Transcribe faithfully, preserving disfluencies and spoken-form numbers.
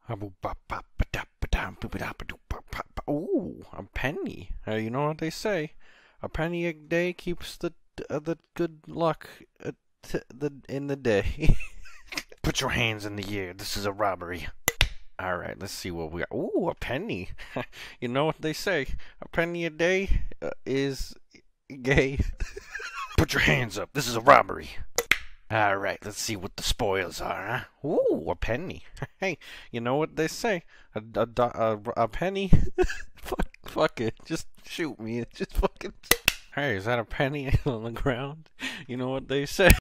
Ooh, a penny. Uh, you know what they say? A penny a day keeps the uh, the good luck uh, t the in the day. Put your hands in the air. This is a robbery. All right, let's see what we got. Ooh, a penny. You know what they say? A penny a day uh, is gay. Put your hands up. This is a robbery. All right, let's see what the spoils are, huh? Ooh, a penny. Hey, you know what they say? A, a, a, a penny? fuck, fuck it. Just shoot me. Just fucking... Hey, is that a penny on the ground? You know what they say?